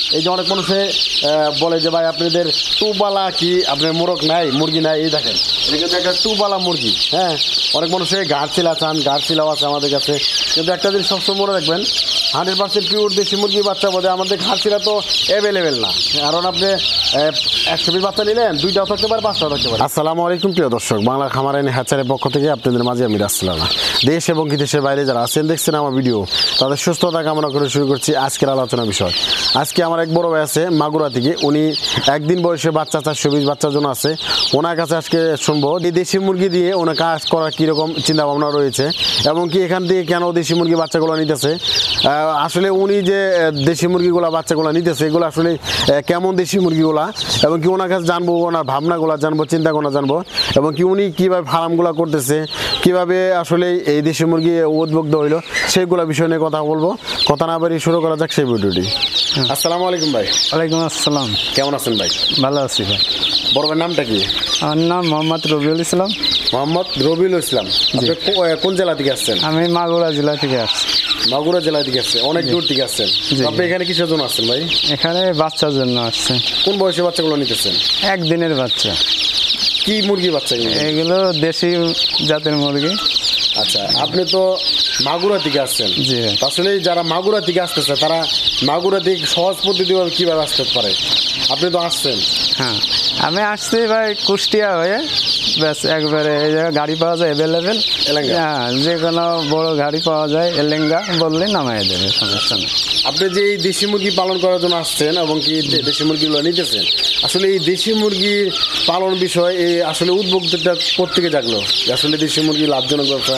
এই যে অনেক মানুষে বলে যে ভাই আপনাদের টুবালা কি আপনার মোরগ নাই, মুরগি নাই, এই দেখেন এটা কিন্তু একটা টুবালা মুরগি। হ্যাঁ, অনেক মানুষে গাড়চিলা চান, গাড়চিলাও আছে আমাদের কাছে। কিন্তু একটা জিনিস সবসময় মনে রাখবেন, 100% পিওর দেশি মুরগি বাচ্চা বোধ আমাদের ঘাড়চিলা তো অ্যাভেলেবেল না, কারণ আপনি 100 পিস বাচ্চা নিলেন 2টাও থাকতে পারে, 5টাও থাকতে পারে। আসসালামু আলাইকুম প্রিয় দর্শক, বাংলার খামার আইন হ্যাচারের পক্ষ থেকে আপনাদের মাঝে আমি রাসলামা। দেশ এবং বিদেশের বাইরে যারা আছেন দেখছেন আমার ভিডিও, তাদের সুস্থতা কামনা করে শুরু করছি আজকের আলোচনা বিষয়। আজকে আমার এক বড় ভাই আছে মাগুরা থেকে, উনি একদিন বয়সে বাচ্চা 420 বাচ্চার জন্য আছে। ওনার কাছে আজকে শুনবো এই দেশি মুরগি দিয়ে ওনার কাজ করার কীরকম চিন্তা ভাবনা রয়েছে এবং কি এখান থেকে কেন দেশি মুরগি বাচ্চাগুলো নিতেছে, আসলে উনি যে দেশি মুরগিগুলো বাচ্চাগুলো নিতেছে এগুলো আসলে কেমন দেশি মুরগিগুলা, এবং কি ওনার কাছে জানবো, ওনার ভাবনাগুলো জানবো, চিন্তা ভাবনা জানবো, এবং কি উনি কীভাবে ফার্মগুলো করতেছে, কীভাবে আসলে এই দেশি মুরগি উদ্বুদ্ধ হইলো সেইগুলো বিষয় নিয়ে কথা বলবো। কথা না বাড়ি শুরু করা যাক সেই ভিডিওটি। আসসালামু আলাইকুম ভাই। ওয়ালাইকুম আসসালাম। কেমন আছেন ভাই? ভালো আছি ভাই। বড় ভাইয়ের নামটা কি? আমার নাম মোহাম্মদ রবিউল ইসলাম। মোহাম্মদ রবিউল ইসলাম। আপনি কোন জেলা থেকে আসছেন? আমি মাগুরা জেলা থেকে আসছি। মাগুরা জেলা থেকে আসছে, অনেক দূর থেকে আসছেন। আপনি এখানে কিসের জন্য আসছেন ভাই? এখানে বাচ্চার জন্য আসছে। কোন বয়সে বাচ্চাগুলো নিতেছেন? একদিনের বাচ্চা। কি মুরগি বাচ্চা? এগুলো দেশি জাতের মুরগি। আচ্ছা, আপনি তো মাগুরা থেকে আসছেন। জি। আসলে যারা মাগুরা থেকে আসতেছে তারা মাগুরা থেকে সহজ পদ্ধতি কীভাবে আসতে পারে? আপনি তো আসছেন। হ্যাঁ, আমি আসছি ভাই কুষ্টিয়া হয়ে, ব্যাস একবারে এই জায়গায় গাড়ি পাওয়া যায় অ্যাভেলেবেল। হ্যাঁ, যে কোনো বড় গাড়ি পাওয়া যায়, এলেঙ্গা বললে নামাই দেবে, সমস্যা নেই। আপনি যে এই দেশি মুরগি পালন করার জন্য আসছেন এবং কি দেশি মুরগিগুলো নিতেছেন, আসলে এই দেশি মুরগি পালন বিষয় এই আসলে উদ্যোগটা কোত্থেকে জাগলো আসলে দেশি মুরগি লাভজনক ব্যবসা?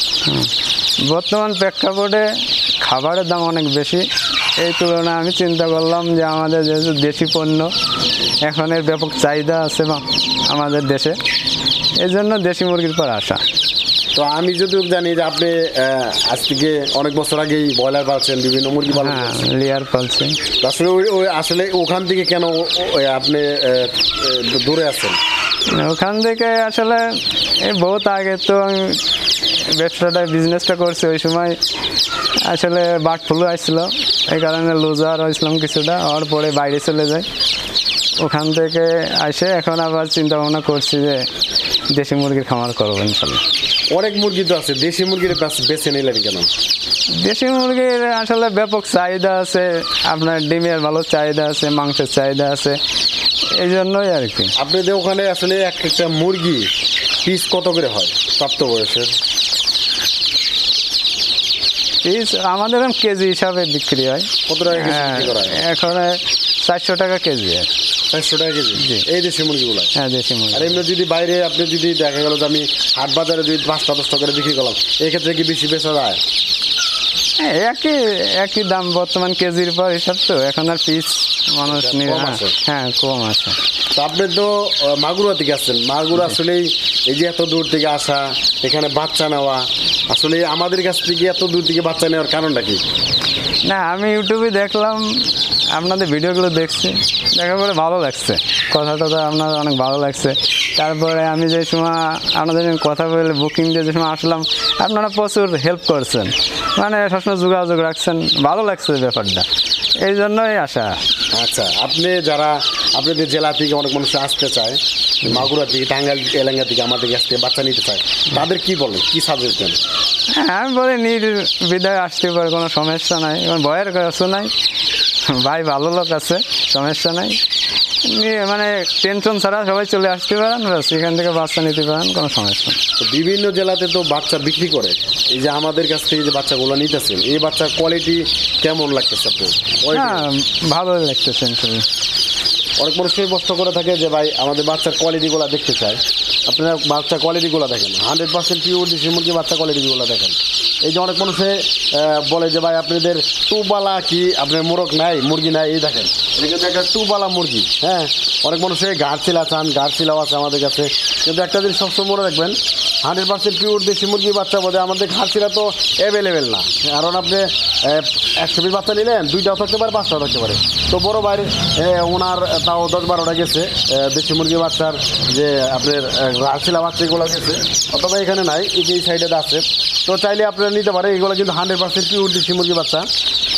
বর্তমান প্রেক্ষাপটে খাবারের দাম অনেক বেশি, এই তুলনায় আমি চিন্তা করলাম যে আমাদের যেহেতু দেশি পণ্য এখন এর ব্যাপক চাহিদা আছে আমাদের দেশে, এই জন্য দেশি মুরগির পর আসা। তো আমি যদি জানি যে আপনি আজ থেকে অনেক বছর আগেই ব্রয়লার পালছেন, বিভিন্ন মুরগি পালন, লেয়ার পালছেন, আসলে আসলে ওখান থেকে কেন আপনি দূরে আছেন? ওখান থেকে আসলে এই বহুত আগে তো আমি বিজনেসটা করছি, ওই সময় আসলে বার্ড ফ্লু আসছিল, এই কারণে লুজার হয়েছিলাম কিছুটা, আর পরে বাইরে চলে যায়। ওখান থেকে আসে এখন আবার চিন্তা ভাবনা করছি যে দেশি মুরগির খামার করবো ইনশাল্লাহ। অনেক মুরগি তো আছে, দেশি মুরগির বেছে নিলেন কেন? দেশি মুরগির আসলে ব্যাপক চাহিদা আছে, আপনার ডিমের ভালো চাহিদা আছে, মাংসের চাহিদা আছে, এই জন্যই আর কি। আপনাদের ওখানে আসলে একটা মুরগি পিস কত করে হয় প্রাপ্ত বয়সের? পিস আমাদের কেজি হিসাবে বিক্রি হয়। কত টাকা কেজি বিক্রি করা হয়? এখন 400 টাকা কেজি। 400 টাকা কেজি এই দেশি মুরগিগুলো? হ্যাঁ, দেশি মুরগি। আর এমনি যদি বাইরে আপনি যদি দেখা গেল যে আমি হাট বাজারে যদি 5টা-10টা করে বিক্রি করলাম, এই ক্ষেত্রে কি বেশি বেচা যায়? হ্যাঁ, একই দাম বর্তমান কেজির পর হিসাব, তো এখন আর পিস মানুষ নিয়ে। হ্যাঁ, কম আছে। তো আপনি তো মাগুরা থেকে আসছেন, মাগুরা আসলেই এই যে এত দূর থেকে আসা, এখানে বাচ্চা নেওয়া, আসলে আমাদের কাছ থেকে এত দূর থেকে বাচ্চা নেওয়ার কারণটা কি? না, আমি ইউটিউবে দেখলাম, আপনাদের ভিডিওগুলো দেখছি, দেখার পরে ভালো লাগছে, কথাটা আপনার অনেক ভালো লাগছে। তারপরে আমি যে সময় আপনাদের কথা বলে বুকিং দিয়ে যে সময় আসলাম, আপনারা প্রচুর হেল্প করছেন, মানে সবসময় যোগাযোগ রাখছেন, ভালো লাগছে ব্যাপারটা, এই জন্যই আসা। আচ্ছা, আপনি যারা আপনাদের জেলা থেকে অনেক মানুষ আসতে চায়, মাগুরা থেকে, টাঙ্গাইল, এলাঙ্গা থেকে আমাদের কাছ থেকে বাচ্চা নিতে চায়, তাদের কি বলেন, কি সাজেস্ট দেন? হ্যাঁ, আমি বলি নির্বিধায় আসতে পারে, কোনো সমস্যা নাই, এবং ভয়ের কিছু নাই, ভাই ভালো লোক আছে, সমস্যা নাই, মানে টেনশন ছাড়া সবাই চলে আসতে পারেন, সেখান থেকে বাচ্চা নিতে পারেন, কোনো সমস্যা নেই। তো বিভিন্ন জেলাতে তো বাচ্চা বিক্রি করে, এই যে আমাদের কাছ থেকে যে বাচ্চাগুলো নিতেছেন, এই বাচ্চার কোয়ালিটি কেমন লাগতেছে আপনার? হ্যাঁ, ভালোই লাগতেছে। অনেক মানুষই প্রশ্ন করে থাকে যে ভাই আমাদের বাচ্চার কোয়ালিটিগুলো দেখতে চায়, আপনারা বাচ্চার কোয়ালিটিগুলো দেখেন, 100% পিওর দেশি মুরগি বাচ্চা কোয়ালিটিগুলো দেখেন। এই যে অনেক মানুষে বলে যে ভাই আপনাদের টুবালা কি আপনার মোরগ নাই, মুরগি নাই, এই দেখেন এটা কিন্তু একটা টুবালা মুরগি। হ্যাঁ, অনেক মানুষে গাড়চিলা চান, গাড়চিলাও আছে আমাদের কাছে। কিন্তু একটা জিনিস সবসময় মনে রাখবেন, 100% পিওর দেশি মুরগি বাচ্চা বোধ আমাদের ঘাড়চিলা তো অ্যাভেলেবেল না, কারণ আপনি 100 পিস বাচ্চা নিলেন 2টাও থাকতে পারে, 5টাও থাকতে পারে। তো বড় বাইরে ওনার তাও 10-12টা গেছে দেশি মুরগি বাচ্চার, যে আপনার ঘাড়চিলা বাচ্চাগুলো গেছে, অথবা এখানে নাই, এই সাইডে আছে। তো চাইলে আপনারা নিতে পারে, এগুলো কিন্তু 100% পিওর দেশি মুরগি বাচ্চা।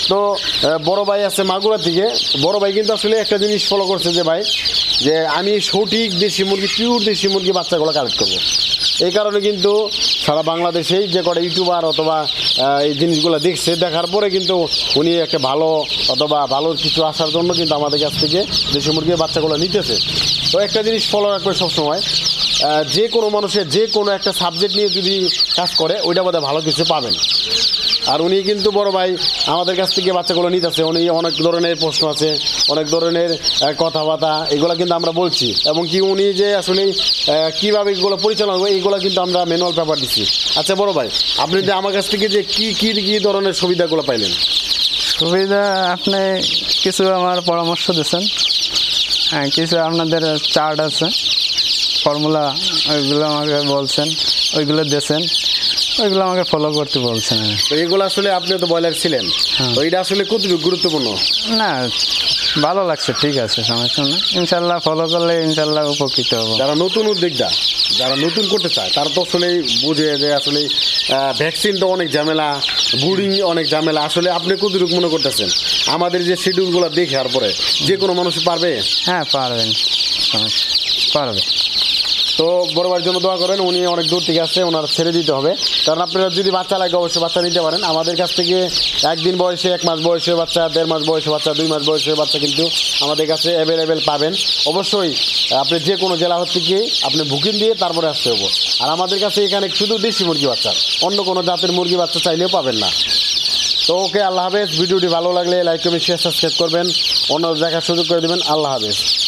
তো বড় ভাই আছে মাগুরা থেকে। বড় ভাই কিন্তু আসলে একটা জিনিস ফলো করছে যে ভাই, যে আমি সঠিক দেশি মুরগি, পিওর দেশি মুরগি বাচ্চাগুলো কালেক্ট করবো। এই কারণে কিন্তু সারা বাংলাদেশেই যে কটা ইউটিউবার অথবা এই জিনিসগুলো দেখছে, দেখার পরে কিন্তু উনি একটা ভালো অথবা ভালো কিছু আসার জন্য কিন্তু আমাদের কাছ থেকে দেশি মুরগির বাচ্চাগুলো নিতেছে। তো একটা জিনিস ফলো রাখবে সবসময়, যে কোনো মানুষের যে কোনো একটা সাবজেক্ট নিয়ে যদি কাজ করে ওইটা বোধহয় ভালো কিছু পাবেন। আর উনি কিন্তু বড় ভাই আমাদের কাছ থেকে বাচ্চাগুলো নিতেছে। উনি অনেক ধরনের প্রশ্ন আছে, অনেক ধরনের কথাবার্তা, এগুলো কিন্তু আমরা বলছি। এবং কি উনি যে আসলে কীভাবে এগুলো পরিচালনা করবে এইগুলো কিন্তু আমরা ম্যানুয়াল পেপার দিচ্ছি। আচ্ছা বড় ভাই, আপনি যে আমার কাছ থেকে যে কী ধরনের সুবিধাগুলো পাইলেন? সুবিধা আপনি কিছু আমার পরামর্শ দিয়েছেন, হ্যাঁ, কিছু আপনাদের চার্ট আছে, ফর্মুলা, ওইগুলো আমাকে বলছেন, ওইগুলো দিয়েছেন, ওইগুলো আমাকে ফলো করতে বলছেন। তো এগুলো আসলে আপনি তো ব্রয়লার ছিলেন, তো এটা আসলে কতটুকু গুরুত্বপূর্ণ? না, ভালো লাগছে, ঠিক আছে, সমস্যা না। ইনশাল্লাহ ফলো করলে ইনশাল্লাহ উপকৃত হবো। যারা নতুন উদ্যোক্তা, যারা নতুন করতে চায়, তারা তো আসলে বুঝে যে আসলে ভ্যাকসিন তো অনেক ঝামেলা, ব্রুডিং অনেক ঝামেলা। আসলে আপনি কতটুকু মনে করতেছেন আমাদের যে শিডিউলগুলো দেখে আর পরে যে কোনো মানুষ পারবে? হ্যাঁ, পারবেন, পারবে। তো বড় ভাইয়ের জন্য দোয়া করেন, উনি অনেক দূর থেকে আসছে, ওনার ছেড়ে দিতে হবে। কারণ আপনারা যদি বাচ্চা লাগে অবশ্যই বাচ্চা নিতে পারেন আমাদের কাছ থেকে। একদিন বয়সে, 1 মাস বয়সের বাচ্চা, 1.5 মাস বয়সের বাচ্চা, 2 মাস বয়সের বাচ্চা কিন্তু আমাদের কাছে অ্যাভেলেবেল পাবেন। অবশ্যই আপনি যে কোনো জেলা হচ্ছে কি আপনি বুকিং দিয়ে তারপরে আসতে হবে। আর আমাদের কাছে এখানে শুধু দেশি মুরগি বাচ্চা, অন্য কোনো জাতের মুরগি বাচ্চা চাইলেও পাবেন না। তো ওকে, আল্লাহ হাফেজ। ভিডিওটি ভালো লাগলে লাইক, কমেন্ট, শেয়ার, সাবস্ক্রাইব করবেন, অন্য দেখার সুযোগ করে দেবেন। আল্লাহ হাফেজ।